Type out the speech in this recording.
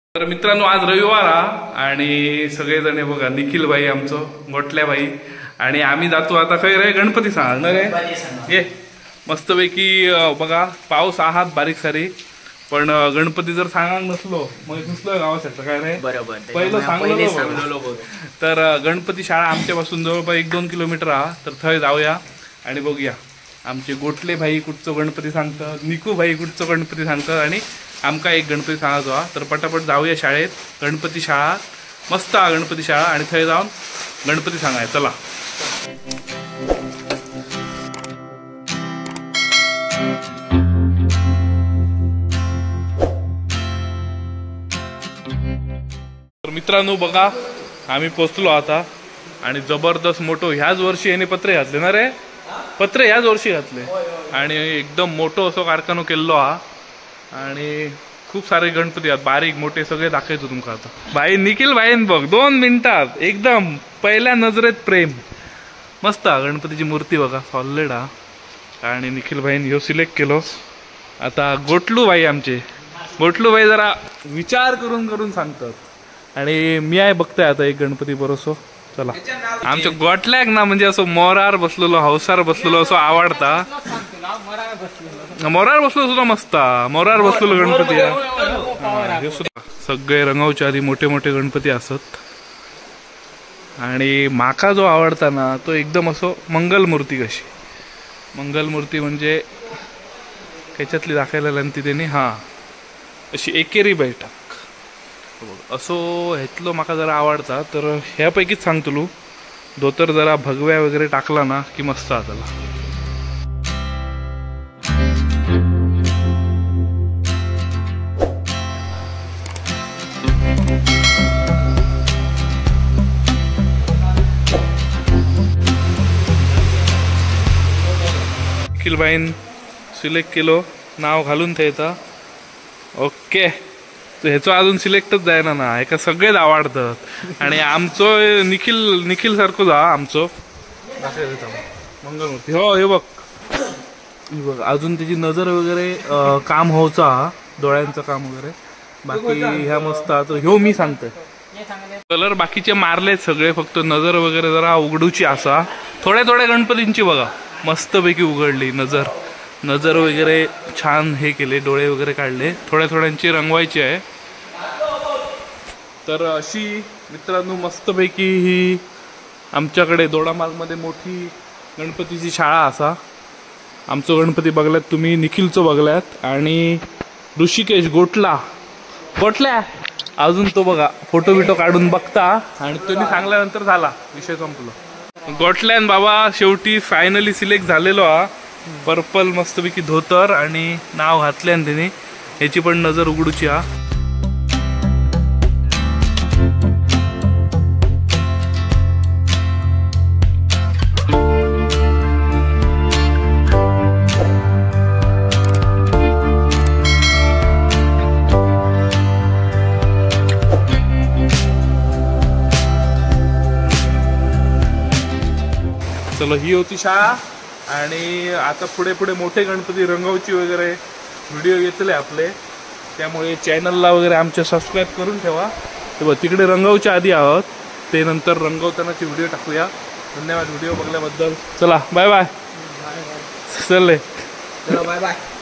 तर मित्रांनो आज रविवार आणि सगळेजण बघा निखिल भाई आमचं गोटल्या भाई आणि आम्ही जातो आता खै रे गणपती सांगणार रे ये मस्तपैकी बघा पाऊस आहात बारीक सारी पण गणपती जर सांगा नसलो मग दुसरं गावासाठी काय रे बरोबर पहिलं सांगलो तर गणपती शाळा आमच्यापासून जवळपास 1-2 किलोमीटर तर थंय जाऊया आणि बघूया आमचे गोटले भाई कुठचं गणपती सांगतात निकू भाई कुठचं गणपती सांगतात आणि आमका एक गणपती सांगायचो तर पटापट जाऊया शाळेत गणपती शाळा मस्त गणपती शाळा आणि थंय जाऊन गणपती सांगाय चला। तर मित्रांनो बघा आम्ही पोचलो आता आणि जबरदस्त मोठो ह्याच वर्षी याने पत्रे घातले ना रे पत्रे ह्याच वर्षी घातले आणि एकदम मोठो असो कारखानो केल्लो हा आणि खूप सारे गणपती आहेत बारीक मोठे सगळे दाखवतो तुमका आता भाई निखिल भाईन बघ 2 मिनिटात एकदम पहिल्या नजरेत प्रेम मस्त गणपतीची मूर्ती बघा सॉलिड हा आणि निखिल भाईन ह्यो सिलेक्ट केलो आता गोटलू भाई आमचे गोटलू भाई जरा विचार करून सांगतात आणि मी आहे बघताय आता एक गणपती बरोसो चला आमच्या गोटल्याक ना म्हणजे असं मोरार बसलेलो हौसार बसलेलो असं आवडता मोरार बसलो सुद्धा मस्त मोरार बसलेलो गणपती सगळे रंगावच्या आधी मोठे मोठे गणपती असत आणि माका जो आवडता ना तो एकदम असो मंगलमूर्ती कशी मंगलमूर्ती म्हणजे त्याच्यातली दाखवायला लागली त्यांनी हा अशी एकेरी बैठक असो ह्यातलो माका जरा आवडता तर ह्यापैकीच सांगतलो धोतर जरा भगव्या वगैरे टाकला ना की मस्त त्याला निखिल भाईन सिलेक्ट केलो नाव घालून थेता ओके ह्याचं अजून सिलेक्टच जायना ना एका सगळेच आवडतात आणि आमचं निखिल सारखं जा आमचं मंगलमूर्ती हो हे बघ अजून त्याची नजर वगैरे काम होचा डोळ्यांचं काम वगैरे बाकी ह्या मस्त तर ह्यो मी सांगतोय कलर बाकीचे मारलेत सगळे फक्त नजर वगैरे जरा उघडूची असा थोड्या गणपतींची बघा मस्तपैकी उघडली नजर वगैरे छान हे केले डोळे वगैरे काढले थोड्यांची रंगवायची आहे तर अशी मित्रांनो मस्तपैकी ही आमच्याकडे दोडामार्गमध्ये मोठी गणपतीची शाळा असा आमचं गणपती बघल्यात तुम्ही निखिलचं बघल्यात आणि ऋषिकेश गोटल्या अजून तो बघा फोटो बिटो काढून बघता आणि तुम्ही सांगल्यानंतर झाला विषय संपला गोटल्यान बाबा शेवटी फायनली सिलेक्ट झालेलो हा पर्पल मस्तपैकी धोतर आणि नाव घातल्यान त्याने ह्याची पण नजर उघडूची हा चलो ही होती शाळा आणि आता पुढे मोठे गणपती रंगवची वगैरे व्हिडिओ येतले आपले त्यामुळे चॅनलला वगैरे आमच्या सबस्क्राईब करून ठेवा तेव्हा तिकडे रंगवच्या आधी आहोत ते नंतर रंगवतानाचे व्हिडिओ टाकूया धन्यवाद व्हिडिओ बघल्याबद्दल चला बाय बाय चल बाय बाय